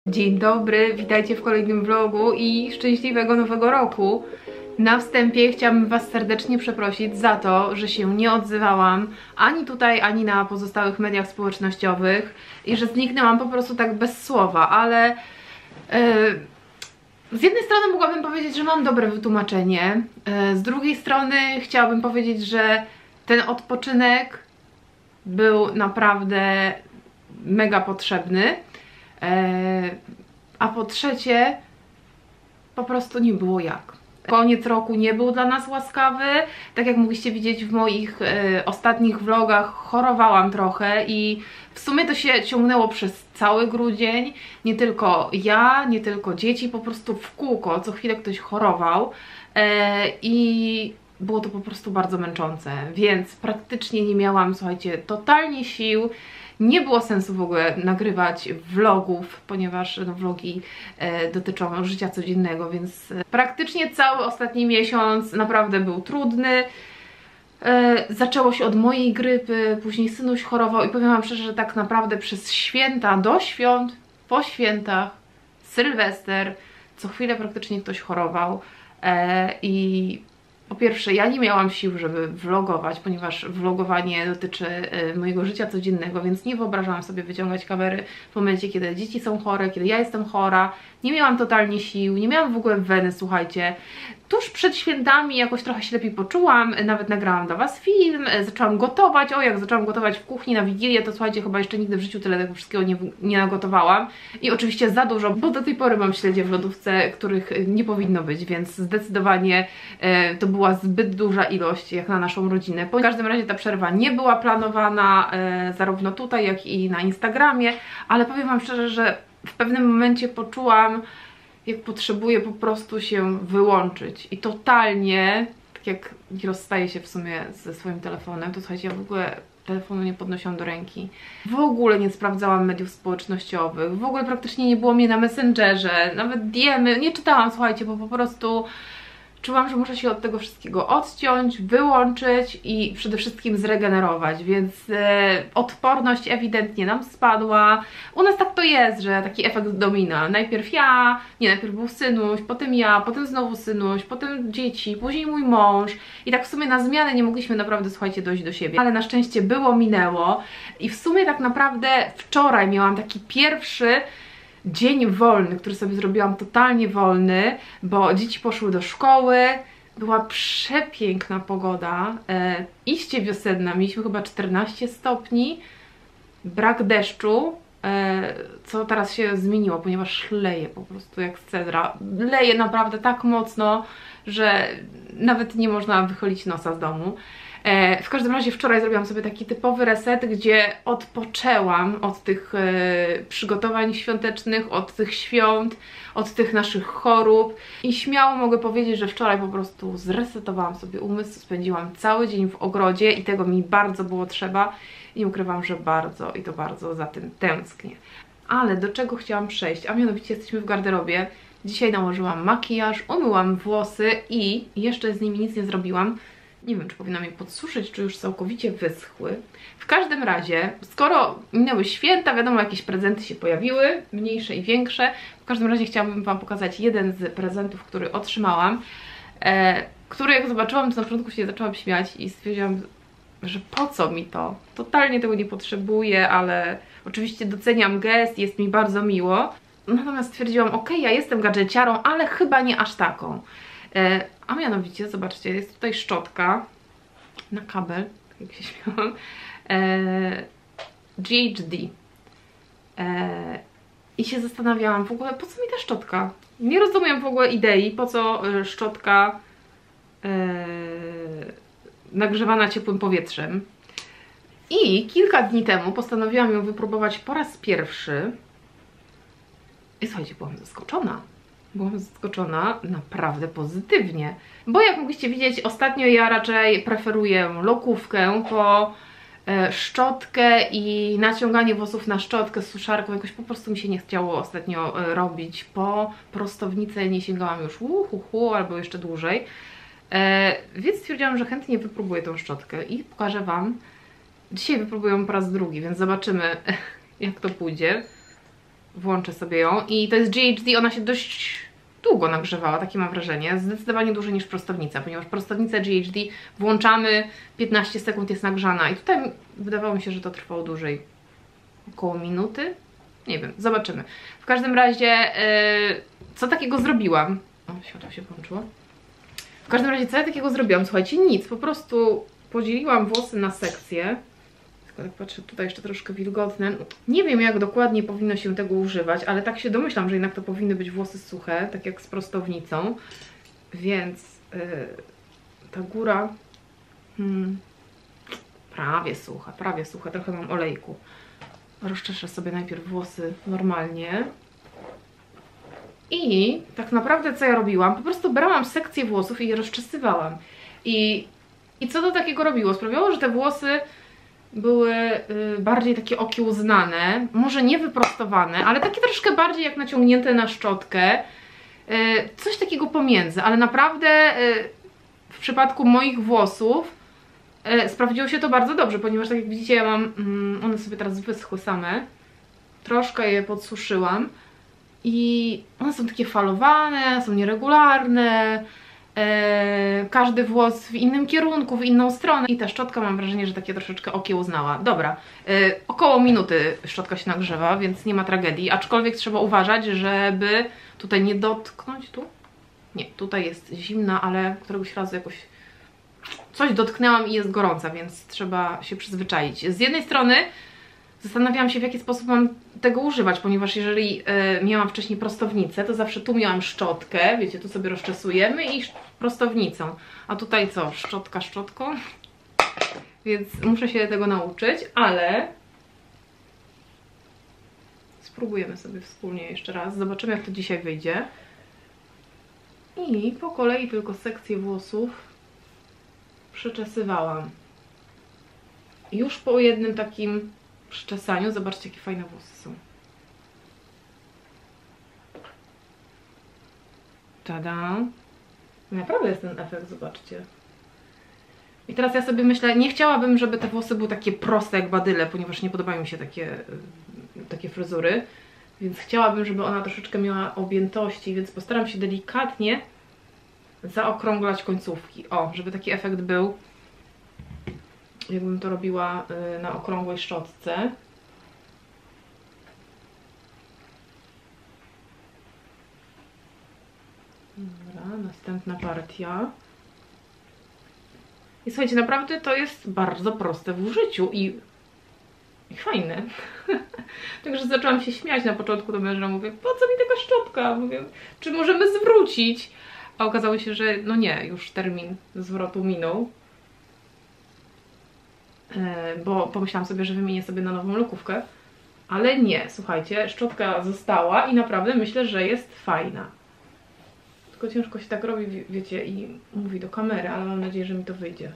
Dzień dobry, witajcie w kolejnym vlogu i szczęśliwego nowego roku. Na wstępie chciałabym Was serdecznie przeprosić za to, że się nie odzywałam ani tutaj, ani na pozostałych mediach społecznościowych i że zniknęłam po prostu tak bez słowa, ale z jednej strony mogłabym powiedzieć, że mam dobre wytłumaczenie, z drugiej strony chciałabym powiedzieć, że ten odpoczynek był naprawdę mega potrzebny. A po trzecie, po prostu nie było jak. Koniec roku nie był dla nas łaskawy. Tak jak mogliście widzieć w moich ostatnich vlogach, chorowałam trochę i w sumie to się ciągnęło przez cały grudzień. Nie tylko ja, nie tylko dzieci, po prostu w kółko, co chwilę ktoś chorował i było to po prostu bardzo męczące, więc praktycznie nie miałam, słuchajcie, totalnie sił. Nie było sensu w ogóle nagrywać vlogów, ponieważ no, vlogi dotyczą życia codziennego, więc praktycznie cały ostatni miesiąc naprawdę był trudny. Zaczęło się od mojej grypy, później synuś chorował i powiem Wam szczerze, że tak naprawdę przez święta, do świąt, po świętach, Sylwester, co chwilę praktycznie ktoś chorował i po pierwsze, ja nie miałam sił, żeby vlogować, ponieważ vlogowanie dotyczy mojego życia codziennego, więc nie wyobrażałam sobie wyciągać kamery w momencie, kiedy dzieci są chore, kiedy ja jestem chora. Nie miałam totalnie sił, nie miałam w ogóle weny, słuchajcie. Tuż przed świętami jakoś trochę się lepiej poczułam, nawet nagrałam dla Was film, zaczęłam gotować. O, jak zaczęłam gotować w kuchni na Wigilię, to słuchajcie, chyba jeszcze nigdy w życiu tyle tego wszystkiego nie nagotowałam. I oczywiście za dużo, bo do tej pory mam śledzie w lodówce, których nie powinno być, więc zdecydowanie to była zbyt duża ilość jak na naszą rodzinę. W każdym razie ta przerwa nie była planowana zarówno tutaj, jak i na Instagramie, ale powiem Wam szczerze, że w pewnym momencie poczułam, jak potrzebuję po prostu się wyłączyć i totalnie, tak jak nie rozstaję się w sumie ze swoim telefonem, to słuchajcie, ja w ogóle telefonu nie podnosiłam do ręki. W ogóle nie sprawdzałam mediów społecznościowych, w ogóle praktycznie nie było mnie na Messengerze, nawet DM-y nie czytałam, słuchajcie, bo po prostu czułam, że muszę się od tego wszystkiego odciąć, wyłączyć i przede wszystkim zregenerować, więc odporność ewidentnie nam spadła. U nas tak to jest, że taki efekt domina. Najpierw ja, najpierw był synuś, potem ja, potem znowu synuś, potem dzieci, później mój mąż i tak w sumie na zmianę nie mogliśmy naprawdę, słuchajcie, dojść do siebie. Ale na szczęście minęło i w sumie tak naprawdę wczoraj miałam taki pierwszy dzień wolny, który sobie zrobiłam totalnie wolny, bo dzieci poszły do szkoły, była przepiękna pogoda, iście wiosenna, mieliśmy chyba 14 stopni, brak deszczu, co teraz się zmieniło, ponieważ leje po prostu jak z cedra, leje naprawdę tak mocno, że nawet nie można wychylić nosa z domu. W każdym razie wczoraj zrobiłam sobie taki typowy reset, gdzie odpoczęłam od tych przygotowań świątecznych, od tych świąt, od tych naszych chorób i śmiało mogę powiedzieć, że wczoraj po prostu zresetowałam sobie umysł, spędziłam cały dzień w ogrodzie i tego mi bardzo było trzeba i ukrywam, że bardzo i to bardzo za tym tęsknię. Ale do czego chciałam przejść, a mianowicie jesteśmy w garderobie. Dzisiaj nałożyłam makijaż, umyłam włosy i jeszcze z nimi nic nie zrobiłam. Nie wiem, czy powinnam je podsuszyć, czy już całkowicie wyschły. W każdym razie, skoro minęły święta, wiadomo, jakieś prezenty się pojawiły, mniejsze i większe. W każdym razie chciałabym Wam pokazać jeden z prezentów, który otrzymałam, który jak zobaczyłam, to na początku się zaczęłam śmiać i stwierdziłam, że po co mi to? Totalnie tego nie potrzebuję, ale oczywiście doceniam gest, jest mi bardzo miło. Natomiast stwierdziłam, ok, ja jestem gadżeciarą, ale chyba nie aż taką. A mianowicie, zobaczcie, jest tutaj szczotka na kabel, tak jak się śmiałam, GHD. I się zastanawiałam w ogóle, po co mi ta szczotka? Nie rozumiem w ogóle idei, po co szczotka nagrzewana ciepłym powietrzem. I kilka dni temu postanowiłam ją wypróbować po raz pierwszy. I słuchajcie, byłam zaskoczona. Byłam zaskoczona naprawdę pozytywnie, bo jak mogliście widzieć, ostatnio ja raczej preferuję lokówkę po szczotkę i naciąganie włosów na szczotkę z suszarką. Jakoś po prostu mi się nie chciało ostatnio robić. Po prostownicę nie sięgałam już albo jeszcze dłużej, więc stwierdziłam, że chętnie wypróbuję tą szczotkę i pokażę Wam. Dzisiaj wypróbuję po raz drugi, więc zobaczymy jak to pójdzie. włączę sobie ją. I to jest GHD, ona się dość długo nagrzewała, takie mam wrażenie. Zdecydowanie dłużej niż prostownica, ponieważ prostownicę GHD włączamy, 15 sekund jest nagrzana. I tutaj wydawało mi się, że to trwało dłużej. Około minuty? Nie wiem, zobaczymy. W każdym razie, co takiego zrobiłam? O, światło się włączyło. W każdym razie, co ja takiego zrobiłam? Słuchajcie, nic, po prostu podzieliłam włosy na sekcje. Tylko tak patrzę, tutaj jeszcze troszkę wilgotne. Nie wiem, jak dokładnie powinno się tego używać, ale tak się domyślam, że jednak to powinny być włosy suche, tak jak z prostownicą. Więc ta góra prawie sucha, trochę mam olejku. Rozczeszę sobie najpierw włosy normalnie. I tak naprawdę co ja robiłam? Po prostu brałam sekcję włosów i je rozczesywałam. I co to takiego robiło? Sprawiało, że te włosy były bardziej takie okiełznane, może nie wyprostowane, ale takie troszkę bardziej jak naciągnięte na szczotkę. Coś takiego pomiędzy, ale naprawdę w przypadku moich włosów sprawdziło się to bardzo dobrze, ponieważ tak jak widzicie, ja mam, one sobie teraz wyschły same, troszkę je podsuszyłam i one są takie falowane, są nieregularne, każdy włos w innym kierunku, w inną stronę i ta szczotka mam wrażenie, że takie troszeczkę okiełznała. Dobra, około minuty szczotka się nagrzewa, więc nie ma tragedii, aczkolwiek trzeba uważać, żeby tutaj nie dotknąć, tu? Nie, tutaj jest zimna, ale któregoś razu jakoś coś dotknęłam i jest gorąca, więc trzeba się przyzwyczaić. Z jednej strony zastanawiałam się, w jaki sposób mam tego używać, ponieważ jeżeli miałam wcześniej prostownicę, to zawsze tu miałam szczotkę, wiecie, tu sobie rozczesujemy i prostownicą. A tutaj co? Szczotka szczotką? Więc muszę się tego nauczyć, ale spróbujemy sobie wspólnie jeszcze raz. Zobaczymy, jak to dzisiaj wyjdzie. I po kolei tylko sekcję włosów przyczesywałam. Już po jednym takim przyczesaniu, zobaczcie, jakie fajne włosy są. Tada! Naprawdę jest ten efekt, zobaczcie. I teraz ja sobie myślę, nie chciałabym, żeby te włosy były takie proste jak badyle, ponieważ nie podobają mi się takie fryzury. Więc chciałabym, żeby ona troszeczkę miała objętości, więc postaram się delikatnie zaokrąglać końcówki. O, żeby taki efekt był, jakbym to robiła na okrągłej szczotce. Dobra, następna partia. I słuchajcie, naprawdę to jest bardzo proste w użyciu i fajne. Także zaczęłam się śmiać na początku do męża, mówię, po co mi taka szczotka? Mówię, czy możemy zwrócić? A okazało się, że no nie, już termin zwrotu minął. Bo pomyślałam sobie, że wymienię sobie na nową lokówkę. Ale nie, słuchajcie, szczotka została i naprawdę myślę, że jest fajna. Tylko ciężko się tak robi, wiecie, i mówi do kamery, ale mam nadzieję, że mi to wyjdzie.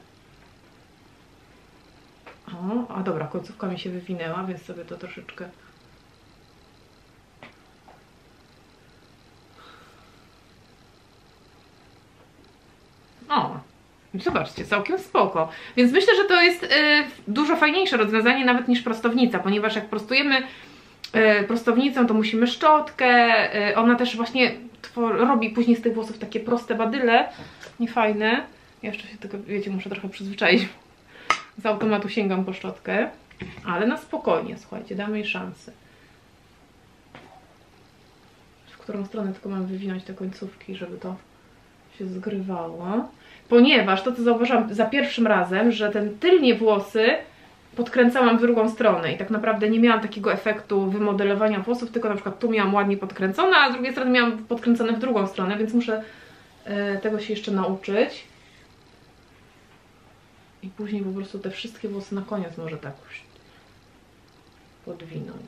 O, a dobra, końcówka mi się wywinęła, więc sobie to troszeczkę... O, zobaczcie, całkiem spoko. Więc myślę, że to jest dużo fajniejsze rozwiązanie nawet niż prostownica, ponieważ jak prostujemy prostownicą, to musimy szczotkę, ona też właśnie robi później z tych włosów takie proste badyle, niefajne. Ja jeszcze się tego, wiecie, muszę trochę przyzwyczaić. Z automatu sięgam po szczotkę, ale na spokojnie, słuchajcie, damy jej szansę. W którą stronę tylko mam wywinąć te końcówki, żeby to się zgrywało. Ponieważ to, co zauważyłam za pierwszym razem, że ten tylnie włosy podkręcałam w drugą stronę i tak naprawdę nie miałam takiego efektu wymodelowania włosów, tylko na przykład tu miałam ładnie podkręcone, a z drugiej strony miałam podkręcone w drugą stronę, więc muszę tego się jeszcze nauczyć. I później po prostu te wszystkie włosy na koniec może tak podwinąć.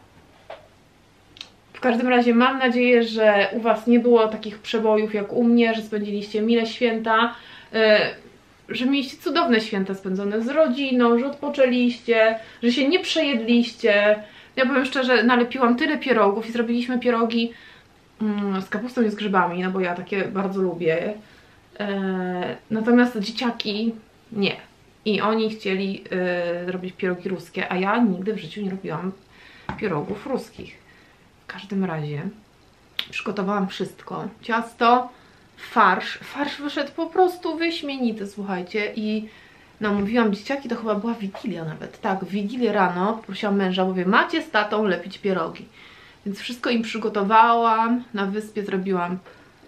W każdym razie mam nadzieję, że u Was nie było takich przebojów jak u mnie, że spędziliście mile święta, że mieliście cudowne święta spędzone z rodziną, że odpoczęliście, że się nie przejedliście. Ja powiem szczerze, nalepiłam tyle pierogów i zrobiliśmy pierogi z kapustą i z grzybami, no bo ja takie bardzo lubię. Natomiast dzieciaki nie. I oni chcieli robić pierogi ruskie, a ja nigdy w życiu nie robiłam pierogów ruskich. W każdym razie przygotowałam wszystko. Ciasto, farsz. Farsz wyszedł po prostu wyśmienity, słuchajcie. I namówiłam dzieciaki, to chyba była Wigilia nawet. Tak, w Wigilię rano poprosiłam męża, mówię, macie z tatą lepić pierogi. Więc wszystko im przygotowałam. Na wyspie zrobiłam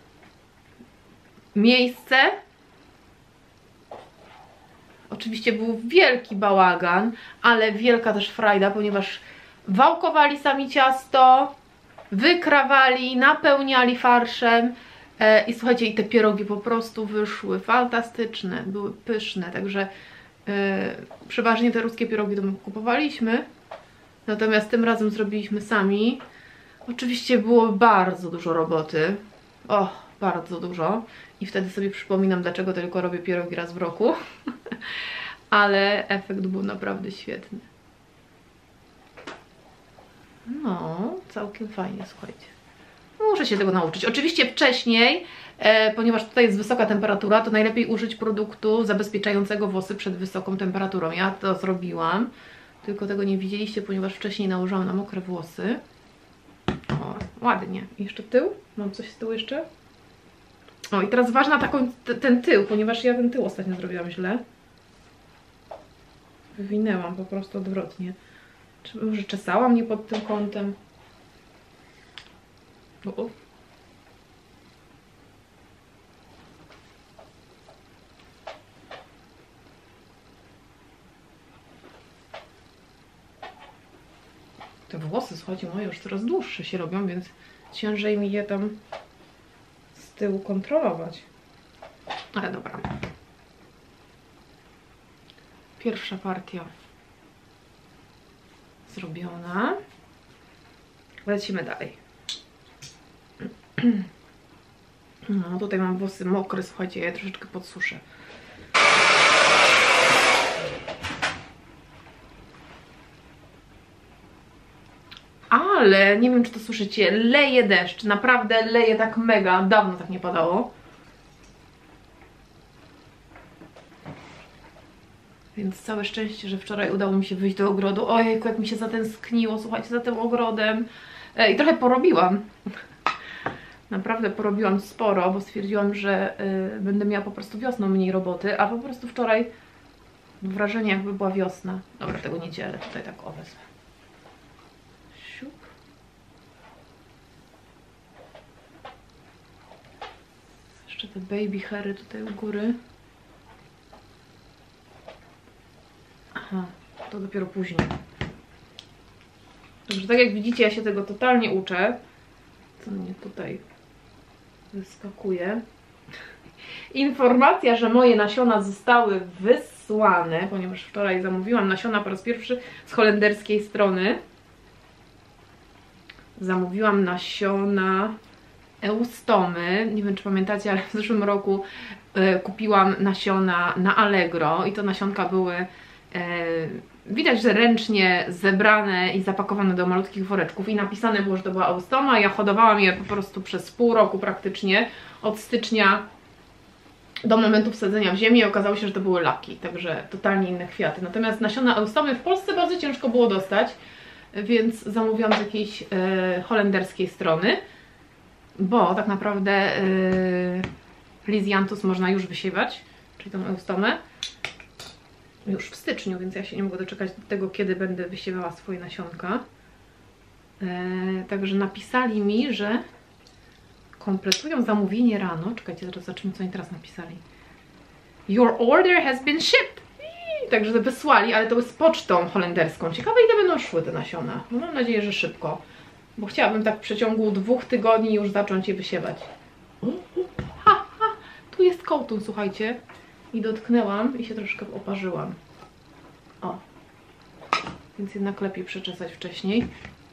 miejsce. Oczywiście był wielki bałagan, ale wielka też frajda, ponieważ wałkowali sami ciasto, wykrawali, napełniali farszem i słuchajcie, i te pierogi po prostu wyszły fantastyczne, były pyszne, także przeważnie te ruskie pierogi to my kupowaliśmy, natomiast tym razem zrobiliśmy sami. Oczywiście było bardzo dużo roboty, bardzo dużo, i wtedy sobie przypominam, dlaczego tylko robię pierogi raz w roku, ale efekt był naprawdę świetny. No, całkiem fajnie, słuchajcie. Muszę się tego nauczyć. Oczywiście wcześniej, ponieważ tutaj jest wysoka temperatura, to najlepiej użyć produktu zabezpieczającego włosy przed wysoką temperaturą. Ja to zrobiłam, tylko tego nie widzieliście, ponieważ wcześniej nałożyłam na mokre włosy. O, ładnie. I jeszcze tył? Mam coś z tyłu jeszcze? O, i teraz ważna ten tył, ponieważ ja ten tył ostatnio zrobiłam źle. Wywinęłam po prostu odwrotnie. Czy może czesałam nie pod tym kątem? Te włosy, słuchajcie, moje już coraz dłuższe się robią, więc ciężej mi je tam z tyłu kontrolować. Ale dobra. Pierwsza partia zrobiona. Lecimy dalej. No, tutaj mam włosy mokre, słuchajcie, ja je troszeczkę podsuszę. Ale nie wiem, czy to słyszycie, leje deszcz, naprawdę leje tak mega, dawno tak nie padało. Więc całe szczęście, że wczoraj udało mi się wyjść do ogrodu. Ojejku, jak mi się zatęskniło, słuchajcie, za tym ogrodem. I trochę porobiłam. Naprawdę porobiłam sporo, bo stwierdziłam, że będę miała po prostu wiosną mniej roboty, a po prostu wczoraj wrażenie, jakby była wiosna. Dobra, tego nie dzielę, tutaj tak wezmę. Siup. Jeszcze te baby hairy tutaj u góry. Aha, to dopiero później. Także tak jak widzicie, ja się tego totalnie uczę. Co mnie tutaj wyskakuje? Informacja, że moje nasiona zostały wysłane, ponieważ wczoraj zamówiłam nasiona po raz pierwszy z holenderskiej strony. Zamówiłam nasiona eustomy. Nie wiem, czy pamiętacie, ale w zeszłym roku kupiłam nasiona na Allegro i to nasionka były widać, że ręcznie zebrane i zapakowane do malutkich woreczków i napisane było, że to była eustoma. Ja hodowałam je po prostu przez pół roku praktycznie, od stycznia do momentu wsadzenia w ziemię i okazało się, że to były laki, także totalnie inne kwiaty. Natomiast nasiona eustomy w Polsce bardzo ciężko było dostać, więc zamówiłam z jakiejś holenderskiej strony, bo tak naprawdę Lysianthus można już wysiewać, czyli tą eustomę, już w styczniu, więc ja się nie mogę doczekać do tego, kiedy będę wysiewała swoje nasionka. Także napisali mi, że kompletują zamówienie rano. Czekajcie, zaraz zobaczymy, co oni teraz napisali. Your order has been shipped. Także to wysłali, ale to z pocztą holenderską. Ciekawe, ile będą szły te nasiona. No, mam nadzieję, że szybko, bo chciałabym tak w przeciągu 2 tygodni już zacząć je wysiewać. Tu jest kołtun, słuchajcie. I dotknęłam i się troszkę oparzyłam. O. Więc jednak lepiej przeczesać wcześniej.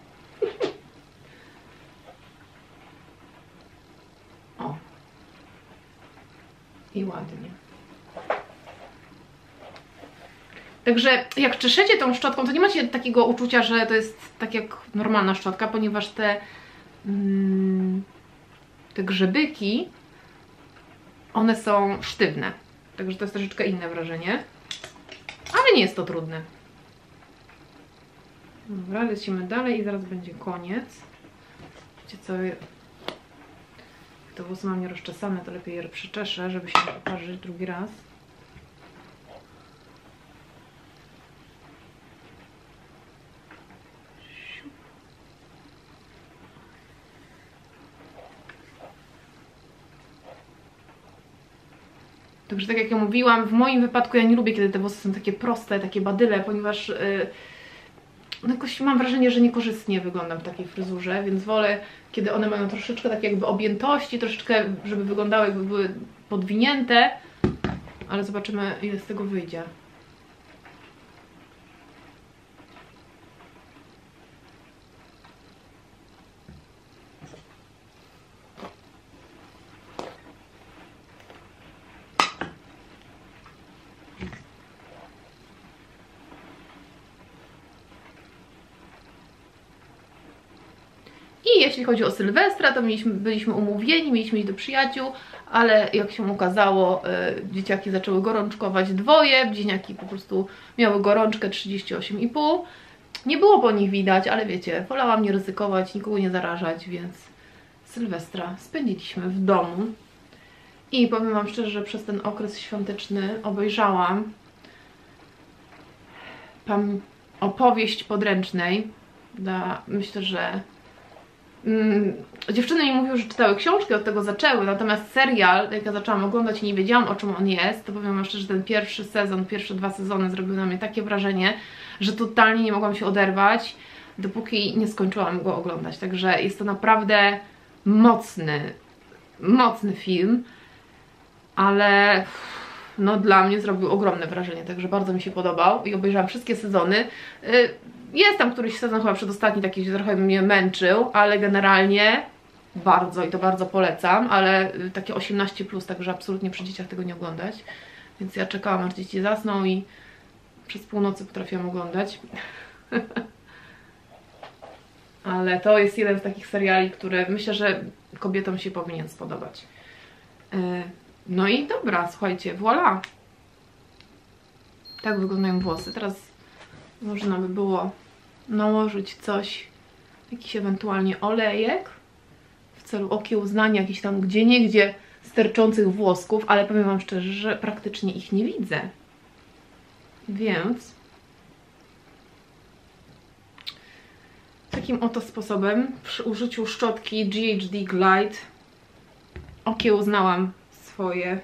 O. I ładnie. Także jak czeszecie tą szczotką, to nie macie takiego uczucia, że to jest tak jak normalna szczotka, ponieważ te grzebyki, one są sztywne. Także to jest troszeczkę inne wrażenie. Ale nie jest to trudne. Dobra, lecimy dalej i zaraz będzie koniec. Wiecie co, te włosy mam nierozczesane, to lepiej je przyczeszę, żeby się nie poparzyć drugi raz. Także tak jak ja mówiłam, w moim wypadku ja nie lubię, kiedy te włosy są takie proste, takie badyle, ponieważ no jakoś mam wrażenie, że niekorzystnie wyglądam w takiej fryzurze, więc wolę, kiedy one mają troszeczkę tak jakby objętości, troszeczkę, żeby wyglądały jakby były podwinięte, ale zobaczymy, ile z tego wyjdzie. I jeśli chodzi o Sylwestra, to byliśmy umówieni, mieliśmy iść do przyjaciół, ale jak się okazało, dzieciaki zaczęły gorączkować dwoje, bliźniaki po prostu miały gorączkę 38,5. Nie było po nich widać, ale wiecie, wolałam nie ryzykować, nikogo nie zarażać, więc Sylwestra spędziliśmy w domu. I powiem wam szczerze, że przez ten okres świąteczny obejrzałam opowieść podręcznej. Myślę, że dziewczyny mi mówiły, że czytały książki, od tego zaczęły, natomiast serial, jak ja zaczęłam oglądać i nie wiedziałam, o czym on jest, to powiem wam szczerze, że ten pierwszy sezon, pierwsze 2 sezony zrobiły na mnie takie wrażenie, że totalnie nie mogłam się oderwać, dopóki nie skończyłam go oglądać. Także jest to naprawdę mocny film, ale no dla mnie zrobił ogromne wrażenie, także bardzo mi się podobał i obejrzałam wszystkie sezony. Jest tam któryś sezon, chyba przedostatni, taki, że trochę mnie męczył, ale generalnie bardzo i to bardzo polecam, ale takie 18+, także absolutnie przy dzieciach tego nie oglądać. Więc ja czekałam, aż dzieci zasną i przez północy potrafiłam oglądać. Ale to jest jeden z takich seriali, który myślę, że kobietom się powinien spodobać. No i dobra, słuchajcie, voilà. Tak wyglądają włosy. Teraz można by było nałożyć coś, jakiś ewentualnie olejek w celu okiełznania jakichś tam gdzieniegdzie sterczących włosków, ale powiem wam szczerze, że praktycznie ich nie widzę. Więc takim oto sposobem przy użyciu szczotki GHD Glide okiełznałam swoje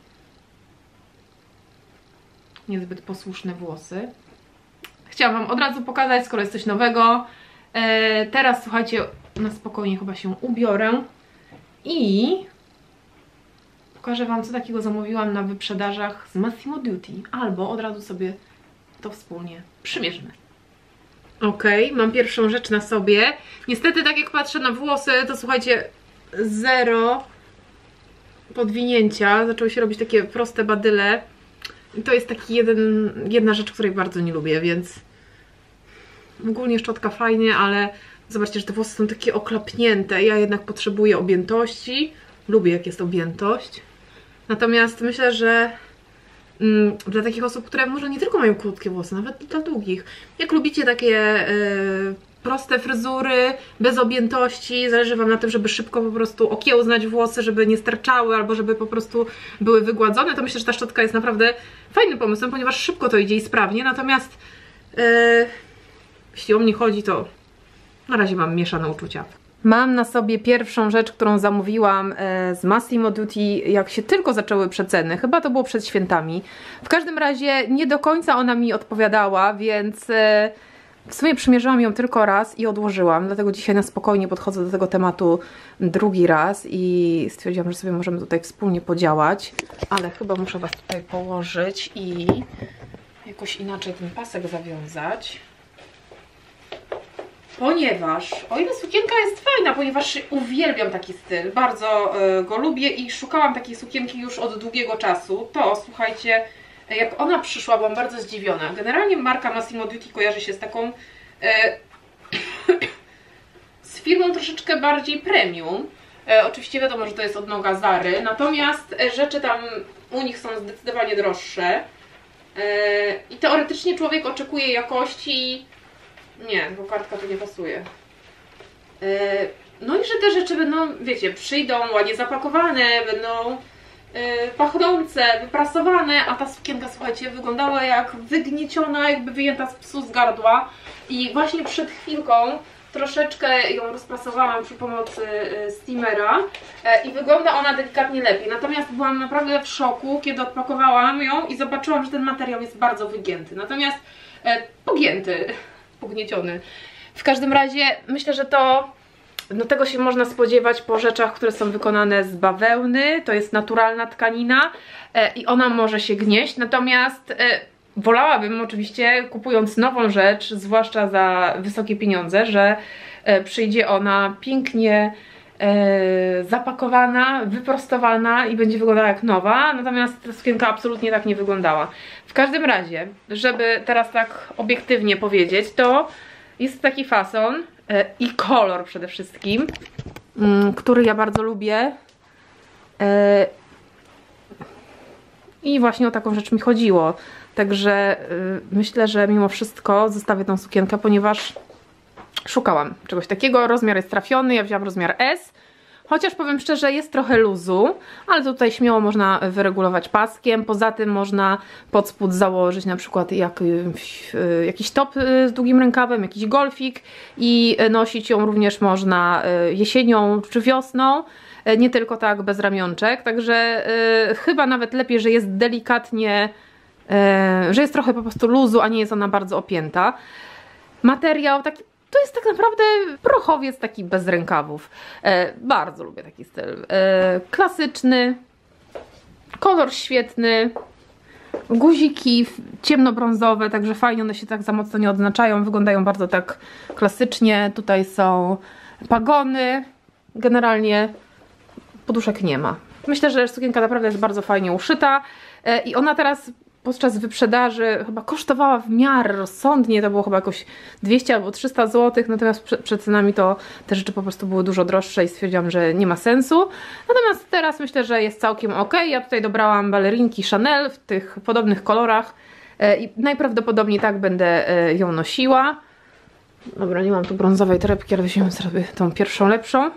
niezbyt posłuszne włosy. Chciałam wam od razu pokazać, skoro jest coś nowego. Teraz słuchajcie, na spokojnie chyba się ubiorę i pokażę wam, co takiego zamówiłam na wyprzedażach z Massimo Dutti, albo od razu sobie to wspólnie przymierzymy. Ok, mam pierwszą rzecz na sobie. Niestety, tak jak patrzę na włosy, to słuchajcie, zero podwinięcia. Zaczęły się robić takie proste badyle. I to jest taki jedna rzecz, której bardzo nie lubię, więc ogólnie szczotka fajnie, ale zobaczcie, że te włosy są takie oklapnięte. Ja jednak potrzebuję objętości. Lubię, jak jest objętość. Natomiast myślę, że dla takich osób, które może nie tylko mają krótkie włosy, nawet dla długich. Jak lubicie takie proste fryzury, bez objętości, zależy wam na tym, żeby szybko po prostu okiełznać włosy, żeby nie sterczały, albo żeby po prostu były wygładzone, to myślę, że ta szczotka jest naprawdę fajnym pomysłem, ponieważ szybko to idzie i sprawnie, natomiast jeśli o mnie chodzi, to na razie mam mieszane uczucia. Mam na sobie pierwszą rzecz, którą zamówiłam z Massimo Dutti, jak się tylko zaczęły przeceny. Chyba to było przed świętami. W każdym razie nie do końca ona mi odpowiadała, więc w sumie przymierzyłam ją tylko raz i odłożyłam. Dlatego dzisiaj na spokojnie podchodzę do tego tematu drugi raz i stwierdziłam, że sobie możemy tutaj wspólnie podziałać. Ale chyba muszę was tutaj położyć i jakoś inaczej ten pasek zawiązać. Ponieważ, o ile sukienka jest fajna, ponieważ uwielbiam taki styl, bardzo go lubię i szukałam takiej sukienki już od długiego czasu, to słuchajcie, jak ona przyszła, byłam bardzo zdziwiona. Generalnie marka Massimo Dutti kojarzy się z taką z firmą troszeczkę bardziej premium. Oczywiście wiadomo, że to jest odnoga Zary, natomiast rzeczy tam u nich są zdecydowanie droższe i teoretycznie człowiek oczekuje jakości. Nie, bo kartka tu nie pasuje. No i że te rzeczy będą, wiecie, przyjdą ładnie zapakowane, będą pachnące, wyprasowane, a ta sukienka, słuchajcie, wyglądała jak wygnieciona, jakby wyjęta z psu z gardła. I właśnie przed chwilką troszeczkę ją rozprasowałam przy pomocy steamera i wygląda ona delikatnie lepiej. Natomiast byłam naprawdę w szoku, kiedy odpakowałam ją i zobaczyłam, że ten materiał jest bardzo wygięty. Natomiast pogięty, pognieciony. W każdym razie myślę, że no tego się można spodziewać po rzeczach, które są wykonane z bawełny. To jest naturalna tkanina i ona może się gnieść. Natomiast wolałabym oczywiście, kupując nową rzecz, zwłaszcza za wysokie pieniądze, że przyjdzie ona pięknie zapakowana, wyprostowana i będzie wyglądała jak nowa. Natomiast ta sukienka absolutnie tak nie wyglądała. W każdym razie, żeby teraz tak obiektywnie powiedzieć, to jest taki fason i kolor przede wszystkim, który ja bardzo lubię. I właśnie o taką rzecz mi chodziło. Także myślę, że mimo wszystko zostawię tą sukienkę, ponieważ szukałam czegoś takiego. Rozmiar jest trafiony, ja wzięłam rozmiar S. Chociaż powiem szczerze, jest trochę luzu, ale tutaj śmiało można wyregulować paskiem. Poza tym można pod spód założyć na przykład jakiś top z długim rękawem, jakiś golfik i nosić ją również można jesienią czy wiosną. Nie tylko tak bez ramionczek, także chyba nawet lepiej, że jest delikatnie, że jest trochę po prostu luzu, a nie jest ona bardzo opięta. Materiał taki, to jest tak naprawdę prochowiec taki bez rękawów. Bardzo lubię taki styl. Klasyczny, kolor świetny, guziki ciemnobrązowe, także fajnie, one się tak za mocno nie odznaczają, wyglądają bardzo tak klasycznie. Tutaj są pagony, generalnie poduszek nie ma. Myślę, że sukienka naprawdę jest bardzo fajnie uszyta i ona teraz podczas wyprzedaży chyba kosztowała w miarę rozsądnie, to było chyba jakoś 200 albo 300 zł, natomiast przed cenami to te rzeczy po prostu były dużo droższe i stwierdziłam, że nie ma sensu. Natomiast teraz myślę, że jest całkiem ok. Ja tutaj dobrałam balerinki Chanel w tych podobnych kolorach i najprawdopodobniej tak będę ją nosiła. Dobra, nie mam tu brązowej torebki, ale weźmiemy sobie tą pierwszą lepszą.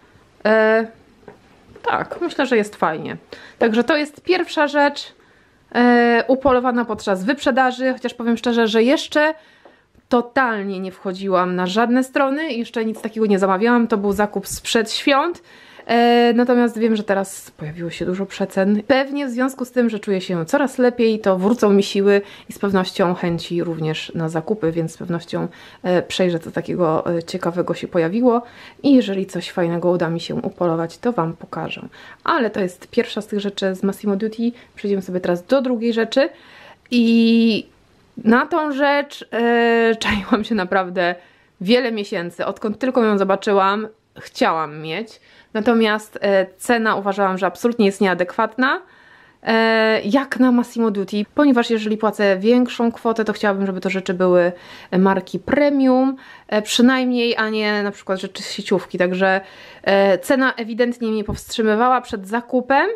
Tak, myślę, że jest fajnie. Także to jest pierwsza rzecz upolowana podczas wyprzedaży, chociaż powiem szczerze, że jeszcze totalnie nie wchodziłam na żadne strony, jeszcze nic takiego nie zamawiałam, to był zakup sprzed świąt. Natomiast wiem, że teraz pojawiło się dużo przecen. Pewnie w związku z tym, że czuję się coraz lepiej, to wrócą mi siły i z pewnością chęci również na zakupy, więc z pewnością przejrzę, co takiego ciekawego się pojawiło i jeżeli coś fajnego uda mi się upolować, to Wam pokażę. Ale to jest pierwsza z tych rzeczy z Massimo Dutti. Przejdziemy sobie teraz do drugiej rzeczy i na tą rzecz czaiłam się naprawdę wiele miesięcy. Odkąd tylko ją zobaczyłam, chciałam mieć. Natomiast cena uważałam, że absolutnie jest nieadekwatna jak na Massimo Dutti, ponieważ jeżeli płacę większą kwotę, to chciałabym, żeby to rzeczy były marki premium przynajmniej, a nie na przykład rzeczy z sieciówki. Także cena ewidentnie mnie powstrzymywała przed zakupem,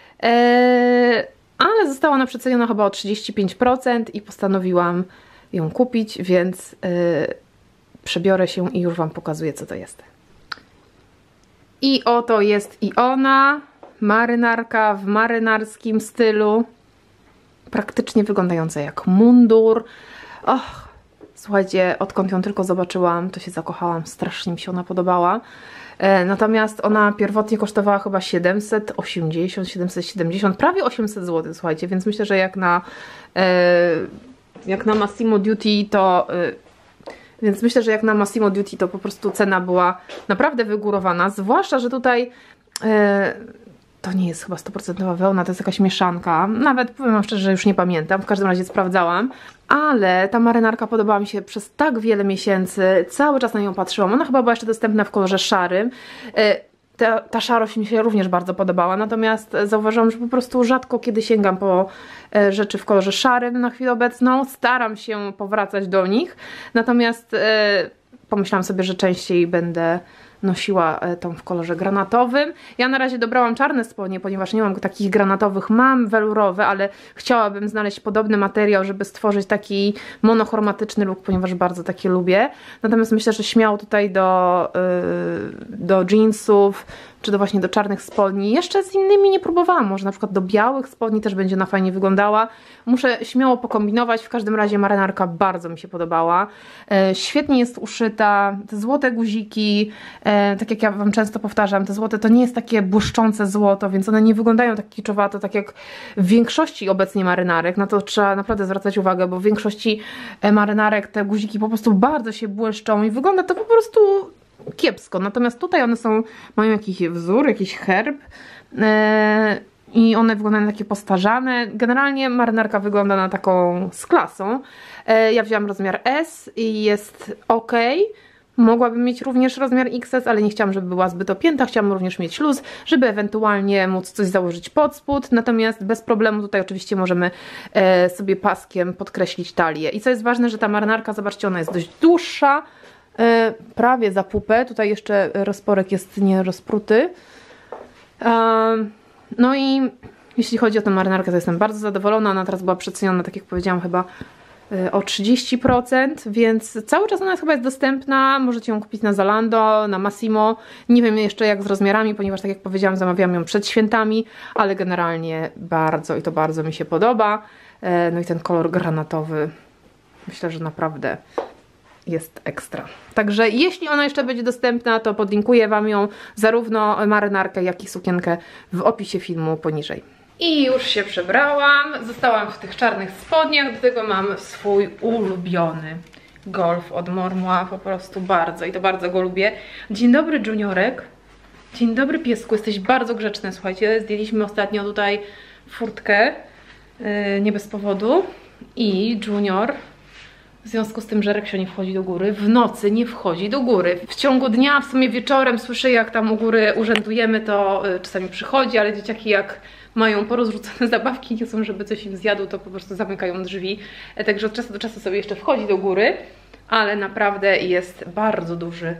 ale została ona przeceniona chyba o 35% i postanowiłam ją kupić, więc przebiorę się i już Wam pokazuję, co to jest. I oto jest i ona, marynarka w marynarskim stylu, praktycznie wyglądająca jak mundur. Och, słuchajcie, odkąd ją tylko zobaczyłam, to się zakochałam, strasznie mi się ona podobała. Natomiast ona pierwotnie kosztowała chyba 780, 770, prawie 800 zł, słuchajcie, więc myślę, że jak na Massimo Dutti to... Więc myślę, że jak na Massimo Dutti to po prostu cena była naprawdę wygórowana, zwłaszcza, że tutaj to nie jest chyba 100% wełna, to jest jakaś mieszanka. Nawet powiem Wam szczerze, że już nie pamiętam, w każdym razie sprawdzałam. Ale ta marynarka podobała mi się przez tak wiele miesięcy, cały czas na nią patrzyłam. Ona chyba była jeszcze dostępna w kolorze szarym. Ta szarość mi się również bardzo podobała, natomiast zauważyłam, że po prostu rzadko kiedy sięgam po rzeczy w kolorze szarym na chwilę obecną. Staram się powracać do nich, natomiast pomyślałam sobie, że częściej będę nosiła tą w kolorze granatowym. Ja na razie dobrałam czarne spodnie, ponieważ nie mam takich granatowych, mam welurowe, ale chciałabym znaleźć podobny materiał, żeby stworzyć taki monochromatyczny look, ponieważ bardzo takie lubię. Natomiast myślę, że śmiało tutaj do jeansów, czy właśnie do czarnych spodni. Jeszcze z innymi nie próbowałam, może na przykład do białych spodni też będzie ona fajnie wyglądała. Muszę śmiało pokombinować, w każdym razie marynarka bardzo mi się podobała. Świetnie jest uszyta, te złote guziki, tak jak ja Wam często powtarzam, te złote to nie jest takie błyszczące złoto, więc one nie wyglądają tak kiczowato, tak jak w większości obecnie marynarek. Na to trzeba naprawdę zwracać uwagę, bo w większości marynarek te guziki po prostu bardzo się błyszczą i wygląda to po prostu kiepsko. Natomiast tutaj one mają jakiś wzór, jakiś herb i one wyglądają takie postarzane. Generalnie marynarka wygląda na taką z klasą. Ja wzięłam rozmiar S i jest ok. Mogłabym mieć również rozmiar XS, ale nie chciałam, żeby była zbyt opięta. Chciałam również mieć luz, żeby ewentualnie móc coś założyć pod spód. Natomiast bez problemu tutaj oczywiście możemy sobie paskiem podkreślić talię. I co jest ważne, że ta marynarka, zobaczcie, ona jest dość dłuższa. Prawie za pupę. Tutaj jeszcze rozporek jest nie rozpruty. No i jeśli chodzi o tę marynarkę, to jestem bardzo zadowolona. Ona teraz była przeceniona, tak jak powiedziałam, chyba o 30%, więc cały czas ona chyba jest dostępna. Możecie ją kupić na Zalando, na Massimo. Nie wiem jeszcze jak z rozmiarami, ponieważ tak jak powiedziałam, zamawiałam ją przed świętami, ale generalnie bardzo i to bardzo mi się podoba. No i ten kolor granatowy, myślę, że naprawdę jest ekstra. Także jeśli ona jeszcze będzie dostępna, to podlinkuję Wam ją, zarówno marynarkę, jak i sukienkę w opisie filmu poniżej. I już się przebrałam, zostałam w tych czarnych spodniach, do tego mam swój ulubiony golf od Mormua, po prostu bardzo i to bardzo go lubię. Dzień dobry Juniorek, dzień dobry piesku, jesteś bardzo grzeczny, słuchajcie, zdjęliśmy ostatnio tutaj furtkę, nie bez powodu i Junior, w związku z tym, że Reksio nie wchodzi do góry, w nocy nie wchodzi do góry. W ciągu dnia, w sumie wieczorem słyszę, jak tam u góry urzędujemy, to czasami przychodzi, ale dzieciaki jak mają porozrzucone zabawki, nie chcą, żeby coś im zjadł, to po prostu zamykają drzwi. Także od czasu do czasu sobie jeszcze wchodzi do góry, ale naprawdę jest bardzo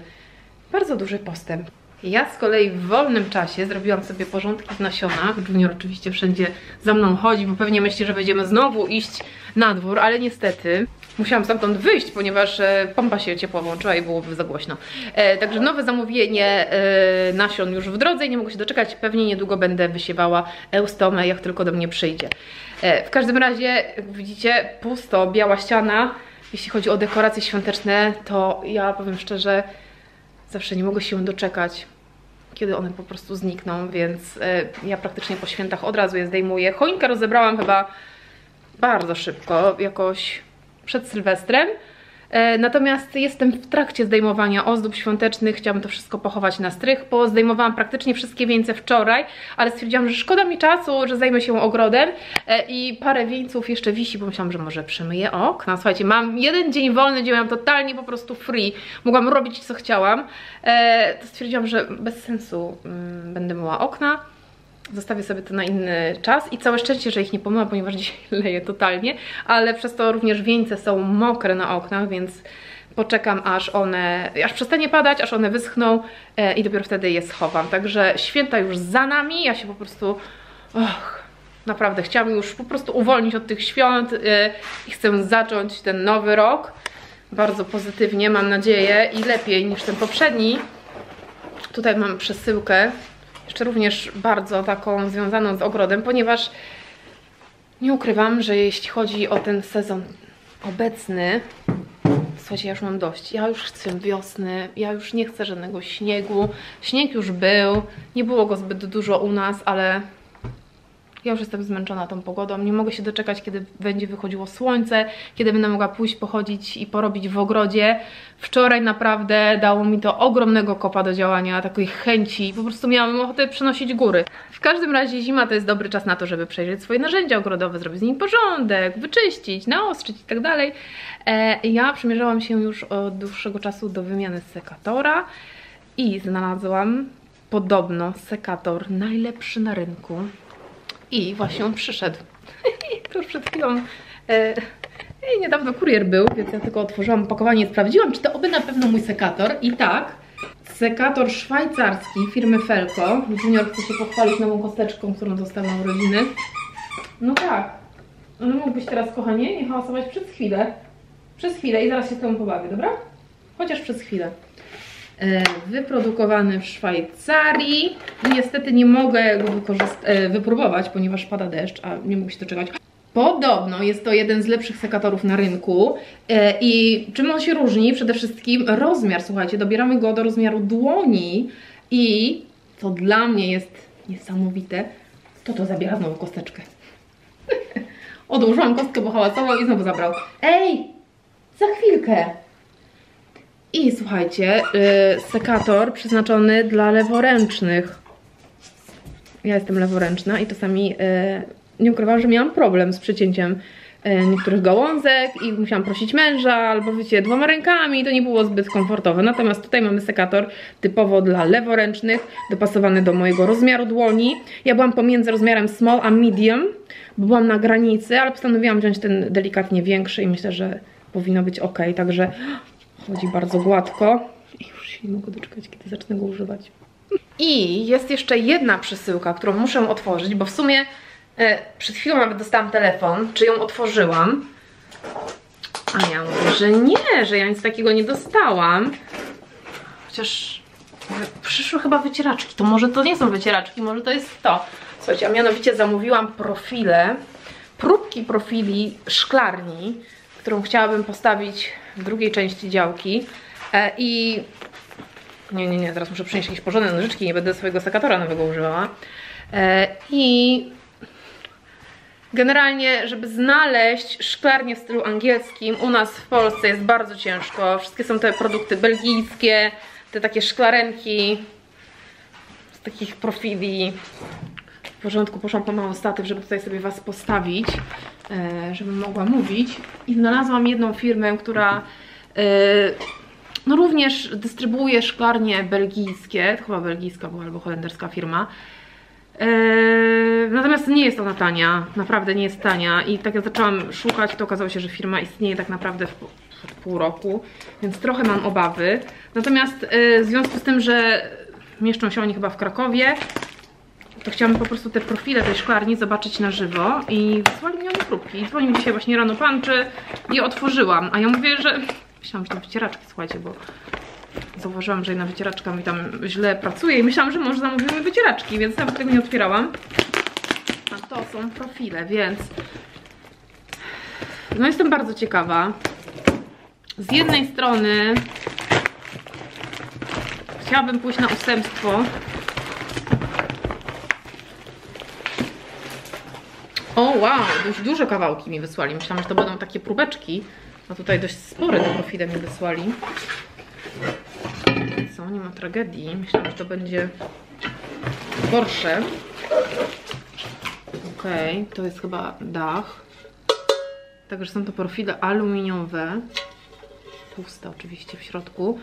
duży postęp. Ja z kolei w wolnym czasie zrobiłam sobie porządki w nasionach. Junior oczywiście wszędzie za mną chodzi, bo pewnie myśli, że będziemy znowu iść na dwór, ale niestety musiałam stamtąd wyjść, ponieważ pompa się ciepło włączyła i byłoby za głośno. Także nowe zamówienie nasion już w drodze i nie mogę się doczekać. Pewnie niedługo będę wysiewała eustomę, jak tylko do mnie przyjdzie. W każdym razie, jak widzicie, pusto, biała ściana. Jeśli chodzi o dekoracje świąteczne, to ja powiem szczerze, zawsze nie mogę się doczekać, kiedy one po prostu znikną, więc ja praktycznie po świętach od razu je zdejmuję. Choinkę rozebrałam chyba bardzo szybko, jakoś przed Sylwestrem. Natomiast jestem w trakcie zdejmowania ozdób świątecznych, chciałabym to wszystko pochować na strych, bo zdejmowałam praktycznie wszystkie wieńce wczoraj, ale stwierdziłam, że szkoda mi czasu, że zajmę się ogrodem i parę wieńców jeszcze wisi, bo myślałam, że może przemyję okna. Słuchajcie, mam jeden dzień wolny, gdzie miałam totalnie po prostu free, mogłam robić co chciałam, to stwierdziłam, że bez sensu będę myła okna. Zostawię sobie to na inny czas i całe szczęście, że ich nie pomyłam, ponieważ dzisiaj leje totalnie, ale przez to również wieńce są mokre na oknach, więc poczekam aż przestanie padać, aż one wyschną i dopiero wtedy je schowam. Także święta już za nami, ja się po prostu, naprawdę chciałam już po prostu uwolnić od tych świąt i chcę zacząć ten nowy rok bardzo pozytywnie, mam nadzieję, i lepiej niż ten poprzedni. Tutaj mam przesyłkę, jeszcze również bardzo taką związaną z ogrodem, ponieważ nie ukrywam, że jeśli chodzi o ten sezon obecny, słuchajcie, ja już mam dość. Ja już chcę wiosny, ja już nie chcę żadnego śniegu. Śnieg już był, nie było go zbyt dużo u nas, ale ja już jestem zmęczona tą pogodą. Nie mogę się doczekać, kiedy będzie wychodziło słońce, kiedy będę mogła pójść, pochodzić i porobić w ogrodzie. Wczoraj naprawdę dało mi to ogromnego kopa do działania, takiej chęci. Po prostu miałam ochotę przynosić góry. W każdym razie zima to jest dobry czas na to, żeby przejrzeć swoje narzędzia ogrodowe, zrobić z nimi porządek, wyczyścić, naostrzyć i tak dalej. Ja przymierzałam się już od dłuższego czasu do wymiany sekatora i znalazłam podobno sekator najlepszy na rynku. I właśnie on przyszedł. Już przed chwilą niedawno kurier był, więc ja tylko otworzyłam opakowanie i sprawdziłam, czy to oby na pewno mój sekator. I tak, Sekator szwajcarski firmy Felko. Junior chce się pochwalić nową kosteczką, którą dostał na urodziny. No tak. Ale mógłbyś teraz, kochanie, nie hałasować przez chwilę. Przez chwilę i zaraz się z tobą pobawię, dobra? Chociaż przez chwilę. Wyprodukowany w Szwajcarii. Niestety nie mogę go wypróbować, ponieważ pada deszcz, a nie mógł się doczekać. Podobno jest to jeden z lepszych sekatorów na rynku. I czym on się różni? Przede wszystkim rozmiar, słuchajcie, dobieramy go do rozmiaru dłoni i co dla mnie jest niesamowite, to zabiera znowu kosteczkę. Odłożyłam kostkę, bo hałasował i znowu zabrał. Ej, za chwilkę. I słuchajcie, sekator przeznaczony dla leworęcznych. Ja jestem leworęczna i czasami nie ukrywam, że miałam problem z przecięciem niektórych gałązek i musiałam prosić męża, albo wiecie, 2 rękami i to nie było zbyt komfortowe. Natomiast tutaj mamy sekator typowo dla leworęcznych, dopasowany do mojego rozmiaru dłoni. Ja byłam pomiędzy rozmiarem small a medium, bo byłam na granicy, ale postanowiłam wziąć ten delikatnie większy i myślę, że powinno być ok. Także chodzi bardzo gładko i już się nie mogę doczekać, kiedy zacznę go używać. I jest jeszcze jedna przesyłka, którą muszę otworzyć, bo w sumie przed chwilą nawet dostałam telefon, czy ją otworzyłam. A ja mówię, że nie, że ja nic takiego nie dostałam. Chociaż przyszły chyba wycieraczki. To może to nie są wycieraczki, może to jest to. Słuchajcie, a mianowicie zamówiłam profile, próbki profili szklarni, którą chciałabym postawić w drugiej części działki. I nie, teraz muszę przynieść jakieś porządne nożyczki, nie będę swojego sekatora nowego używała. I generalnie, żeby znaleźć szklarnię w stylu angielskim, u nas w Polsce jest bardzo ciężko. Wszystkie są te produkty belgijskie, te takie szklarenki z takich profili. W porządku, poszłam po mały statyw, żeby tutaj sobie was postawić, żebym mogła mówić. I znalazłam jedną firmę, która no również dystrybuuje szklarnie belgijskie. To chyba belgijska była albo holenderska firma. Natomiast nie jest ona tania, naprawdę nie jest tania i tak jak zaczęłam szukać, to okazało się, że firma istnieje tak naprawdę w pół roku, więc trochę mam obawy. Natomiast w związku z tym, że mieszczą się oni chyba w Krakowie, to chciałam po prostu te profile tej szklarni zobaczyć na żywo i wysłali mi oni próbki. Dzwonił dzisiaj właśnie rano pan, czy je otworzyłam, a ja mówię, że myślałam, że to wycieraczki, słuchajcie, bo zauważyłam, że jedna wycieraczka mi tam źle pracuje i myślałam, że może zamówimy wycieraczki, więc nawet tego nie otwierałam. A to są profile, więc no jestem bardzo ciekawa. Z jednej strony chciałabym pójść na ustępstwo. O wow, dość duże kawałki mi wysłali. Myślałam, że to będą takie próbeczki, a tutaj dość spore te profile mi wysłali. Co, nie ma tragedii. Myślałam, że to będzie gorsze. Okej, to jest chyba dach. Także są to profile aluminiowe. Tłuste oczywiście w środku.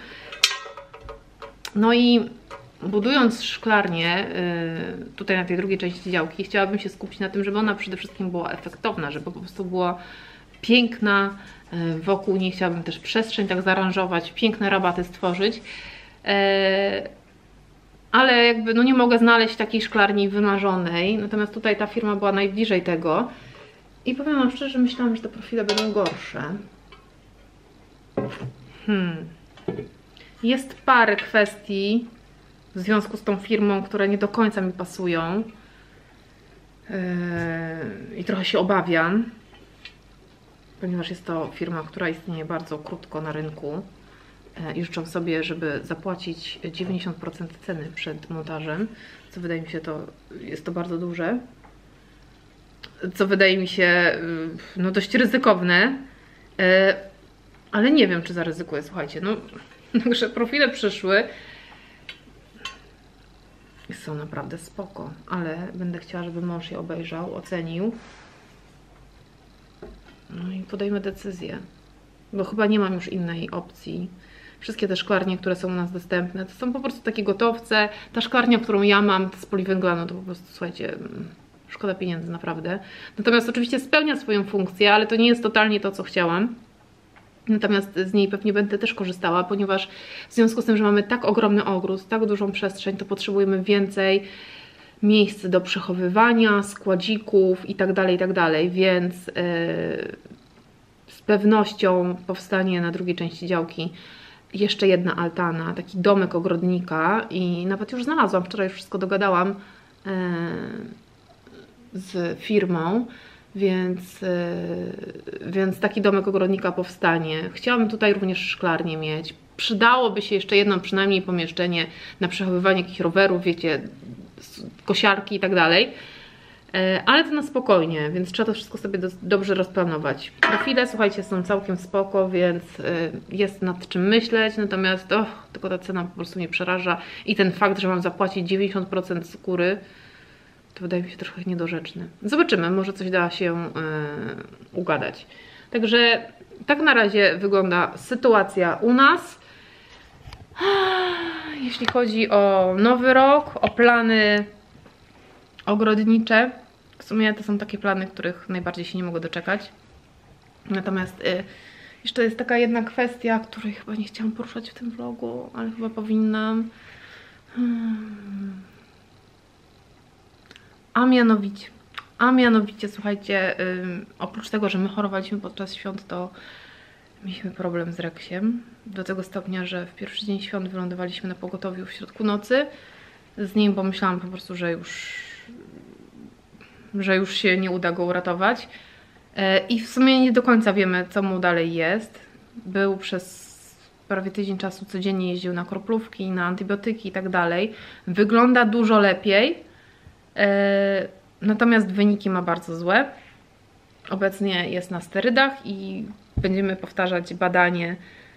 No i budując szklarnię tutaj na tej drugiej części działki, chciałabym się skupić na tym, żeby ona przede wszystkim była efektowna, żeby po prostu była piękna. Wokół niej chciałabym też przestrzeń tak zaaranżować, piękne rabaty stworzyć. Ale jakby no nie mogę znaleźć takiej szklarni wymarzonej, natomiast tutaj ta firma była najbliżej tego i powiem wam szczerze, myślałam, że te profile będą gorsze. Jest parę kwestii w związku z tą firmą, które nie do końca mi pasują i trochę się obawiam, ponieważ jest to firma, która istnieje bardzo krótko na rynku. I życzę sobie, żeby zapłacić 90% ceny przed montażem, co wydaje mi się jest to bardzo duże, co wydaje mi się no dość ryzykowne, ale nie wiem, czy zaryzykuję, słuchajcie, no także profile przyszły i są naprawdę spoko, ale będę chciała, żeby mąż je obejrzał, ocenił, no i podejmę decyzję, bo chyba nie mam już innej opcji. Wszystkie te szklarnie, które są u nas dostępne, to są po prostu takie gotowce. Ta szklarnia, którą ja mam, to z poliwęgla, no to po prostu, słuchajcie, szkoda pieniędzy, naprawdę. Natomiast oczywiście spełnia swoją funkcję, ale to nie jest totalnie to, co chciałam. Natomiast z niej pewnie będę też korzystała, ponieważ w związku z tym, że mamy tak ogromny ogród, tak dużą przestrzeń, to potrzebujemy więcej miejsc do przechowywania, składzików itd., więc z pewnością powstanie na drugiej części działki jeszcze jedna altana, taki domek ogrodnika i nawet już znalazłam, wczoraj już wszystko dogadałam z firmą, więc taki domek ogrodnika powstanie. Chciałabym tutaj również szklarnię mieć. Przydałoby się jeszcze jedno przynajmniej pomieszczenie na przechowywanie jakichś rowerów, wiecie, kosiarki i tak dalej. Ale to na spokojnie, więc trzeba to wszystko sobie dobrze rozplanować. Profile, słuchajcie, są całkiem spoko, więc jest nad czym myśleć, natomiast tylko ta cena po prostu mnie przeraża i ten fakt, że mam zapłacić 90% skóry, to wydaje mi się trochę niedorzeczny. Zobaczymy, może coś da się ugadać. Także tak na razie wygląda sytuacja u nas. Jeśli chodzi o nowy rok, o plany ogrodnicze, w sumie to są takie plany, których najbardziej się nie mogę doczekać. Natomiast jeszcze jest taka jedna kwestia, której chyba nie chciałam poruszać w tym vlogu, ale chyba powinnam. A mianowicie, słuchajcie, oprócz tego, że my chorowaliśmy podczas świąt, to mieliśmy problem z Reksiem. Do tego stopnia, że w pierwszy dzień świąt wylądowaliśmy na pogotowiu w środku nocy z nim, bo myślałam po prostu, że już się nie uda go uratować. I w sumie nie do końca wiemy, co mu dalej jest. Był przez prawie tydzień czasu, codziennie jeździł na kroplówki, na antybiotyki i tak dalej. Wygląda dużo lepiej, natomiast wyniki ma bardzo złe. Obecnie jest na sterydach i będziemy powtarzać badanie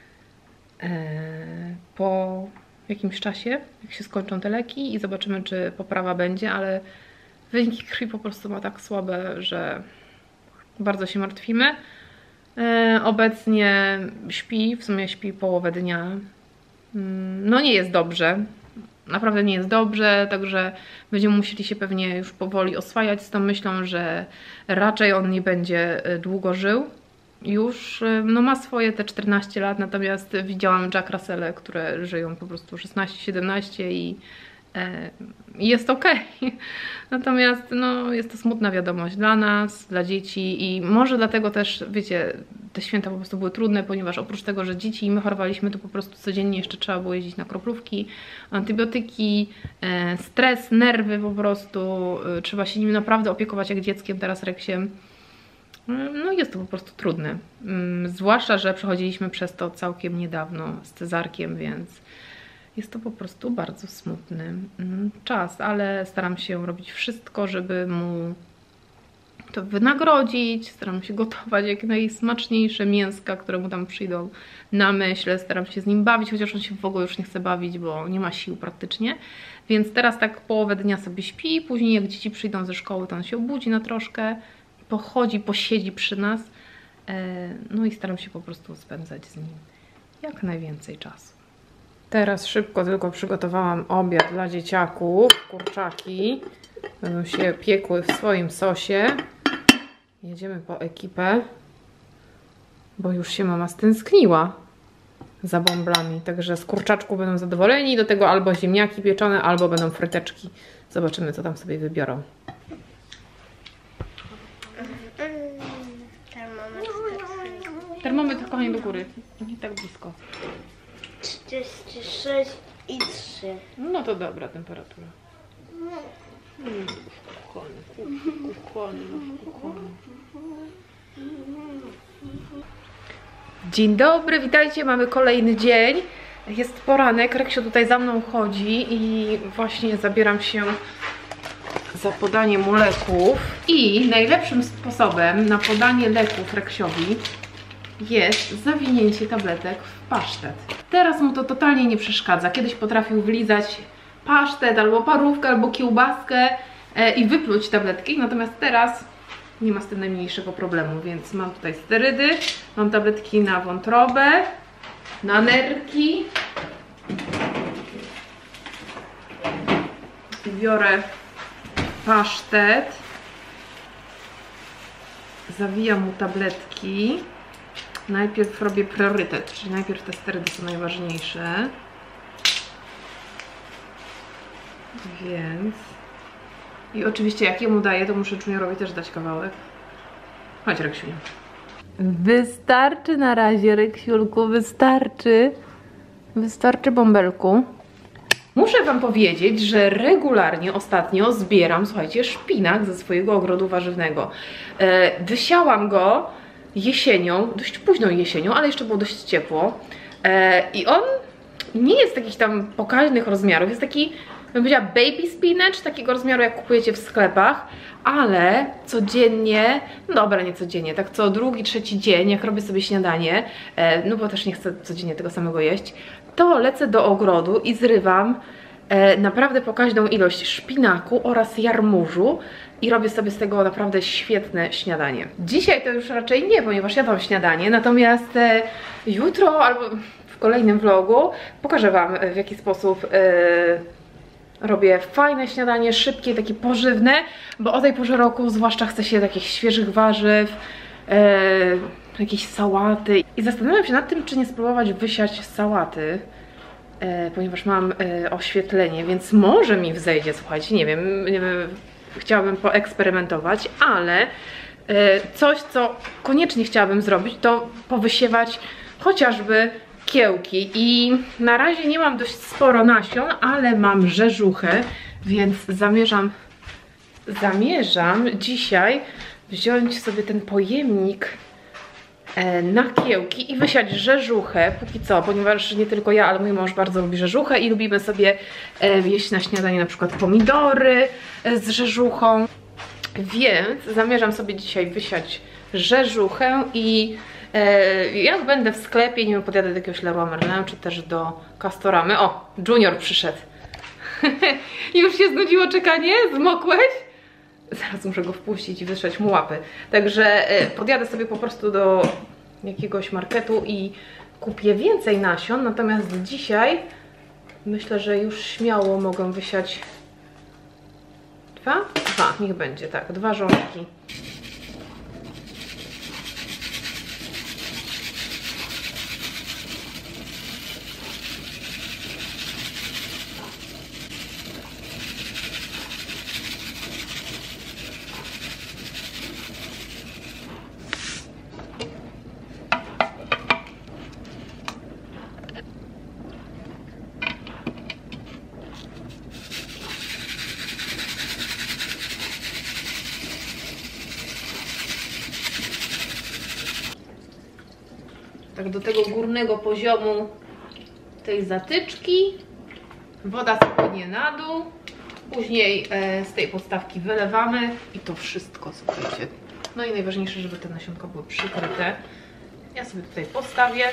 po jakimś czasie, jak się skończą te leki i zobaczymy, czy poprawa będzie, ale wyniki krwi po prostu ma tak słabe, że bardzo się martwimy. Obecnie śpi, w sumie śpi połowę dnia. No nie jest dobrze, naprawdę nie jest dobrze, także będziemy musieli się pewnie już powoli oswajać z tą myślą, że raczej on nie będzie długo żył. Już no ma swoje te 14 lat, natomiast widziałam Jack Russelle, które żyją po prostu 16-17 i jest ok. Natomiast no, jest to smutna wiadomość dla nas, dla dzieci i może dlatego też, wiecie, te święta po prostu były trudne, ponieważ oprócz tego, że dzieci i my chorowaliśmy, to po prostu codziennie jeszcze trzeba było jeździć na kroplówki, antybiotyki, stres, nerwy po prostu, trzeba się nim naprawdę opiekować jak dzieckiem, teraz Reksiem. No jest to po prostu trudne, zwłaszcza, że przechodziliśmy przez to całkiem niedawno z cezarkiem, więc jest to po prostu bardzo smutny czas, ale staram się robić wszystko, żeby mu to wynagrodzić, staram się gotować jak najsmaczniejsze mięska, które mu tam przyjdą na myśl, staram się z nim bawić, chociaż on się w ogóle już nie chce bawić, bo nie ma sił praktycznie, więc teraz tak połowę dnia sobie śpi, później jak dzieci przyjdą ze szkoły, to on się obudzi na troszkę, pochodzi, posiedzi przy nas, no i staram się po prostu spędzać z nim jak najwięcej czasu. Teraz szybko tylko przygotowałam obiad dla dzieciaków, kurczaki, będą się piekły w swoim sosie. Jedziemy po ekipę, bo już się mama stęskniła za bąblami, także z kurczaczków będą zadowoleni, do tego albo ziemniaki pieczone, albo będą fryteczki. Zobaczymy, co tam sobie wybiorą. Termometr, kochanie, do góry, nie tak blisko. 36 i 3. No to dobra temperatura. Dzień dobry, witajcie, mamy kolejny dzień. Jest poranek, Reksio tutaj za mną chodzi i właśnie zabieram się za podanie mu leków. I najlepszym sposobem na podanie leków Reksiowi jest zawinięcie tabletek w pasztet. Teraz mu to totalnie nie przeszkadza. Kiedyś potrafił wlizać pasztet, albo parówkę, albo kiełbaskę i wypluć tabletki, natomiast teraz nie ma z tym najmniejszego problemu, więc mam tutaj sterydy, mam tabletki na wątrobę, na nerki. Biorę pasztet, zawijam mu tabletki. najpierw robię priorytet, czyli najpierw te sterydy są najważniejsze. Więc... I oczywiście jak jemu daję, to muszę Juniorowi też dać kawałek. Chodź, Reksiu. Wystarczy na razie, Reksiulku, wystarczy. Wystarczy, bąbelku. Muszę wam powiedzieć, że regularnie ostatnio zbieram, słuchajcie, szpinak ze swojego ogrodu warzywnego. Wysiałam go jesienią, dość późną jesienią, ale jeszcze było dość ciepło. I on nie jest takich tam pokaźnych rozmiarów, jest taki, bym powiedziała, baby spinach, takiego rozmiaru jak kupujecie w sklepach, ale codziennie, no dobra, nie codziennie, tak co drugi, trzeci dzień, jak robię sobie śniadanie, no bo też nie chcę codziennie tego samego jeść, to lecę do ogrodu i zrywam naprawdę pokaźną ilość szpinaku oraz jarmużu i robię sobie z tego naprawdę świetne śniadanie. Dzisiaj to już raczej nie, ponieważ jadłam śniadanie, natomiast jutro albo w kolejnym vlogu pokażę wam, w jaki sposób robię fajne śniadanie, szybkie, takie pożywne, bo o tej porze roku zwłaszcza chce się takich świeżych warzyw, jakiejś sałaty. I zastanawiam się nad tym, czy nie spróbować wysiać sałaty, ponieważ mam oświetlenie, więc może mi wzejdzie, słuchajcie, nie wiem, chciałabym poeksperymentować, ale coś, co koniecznie chciałabym zrobić, to powysiewać chociażby kiełki. I na razie nie mam dość sporo nasion, ale mam rzeżuchę, więc zamierzam dzisiaj wziąć sobie ten pojemnik na kiełki i wysiać rzeżuchę, póki co, ponieważ nie tylko ja, ale mój mąż bardzo lubi rzeżuchę i lubimy sobie jeść na śniadanie na przykład pomidory z rzeżuchą, więc zamierzam sobie dzisiaj wysiać rzeżuchę i jak będę w sklepie, nie wiem, podjadę do jakiegoś Leroy Merlin, czy też do Castoramy. O, Junior przyszedł. Już się znudziło czekanie? Zmokłeś? Zaraz muszę go wpuścić i wytrzeć mu łapy. Także podjadę sobie po prostu do jakiegoś marketu i kupię więcej nasion. Natomiast dzisiaj myślę, że już śmiało mogę wysiać dwa, niech będzie, tak, 2 rządki. Tak do tego górnego poziomu tej zatyczki. Woda spłynie na dół. Później z tej podstawki wylewamy i to wszystko, słuchajcie. No i najważniejsze, żeby te nasionka były przykryte. Ja sobie tutaj postawię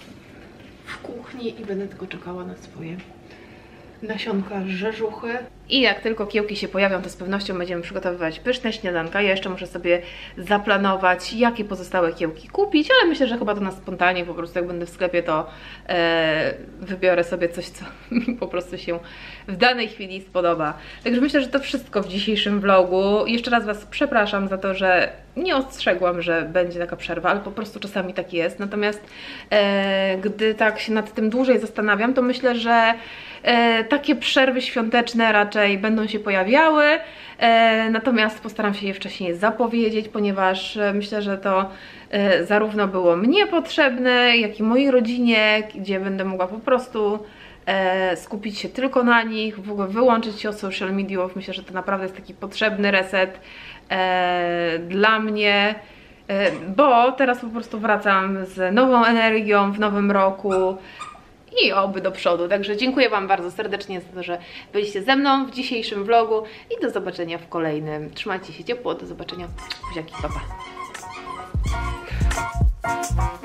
w kuchni i będę tylko czekała na swoje nasionka rzeżuchy. I jak tylko kiełki się pojawią, to z pewnością będziemy przygotowywać pyszne śniadanka. Ja jeszcze muszę sobie zaplanować, jakie pozostałe kiełki kupić, ale myślę, że chyba to na spontanie, po prostu jak będę w sklepie, to wybiorę sobie coś, co mi po prostu się w danej chwili spodoba. Także myślę, że to wszystko w dzisiejszym vlogu. Jeszcze raz Was przepraszam za to, że nie ostrzegłam, że będzie taka przerwa, ale po prostu czasami tak jest. Natomiast gdy tak się nad tym dłużej zastanawiam, to myślę, że takie przerwy świąteczne raczej będą się pojawiały, natomiast postaram się je wcześniej zapowiedzieć, ponieważ myślę, że to zarówno było mnie potrzebne, jak i mojej rodzinie, gdzie będę mogła po prostu skupić się tylko na nich, w ogóle wyłączyć się od social mediów. Myślę, że to naprawdę jest taki potrzebny reset dla mnie, bo teraz po prostu wracam z nową energią w nowym roku i oby do przodu. Także dziękuję Wam bardzo serdecznie za to, że byliście ze mną w dzisiejszym vlogu i do zobaczenia w kolejnym. Trzymajcie się ciepło, do zobaczenia. Buziaki, pa pa.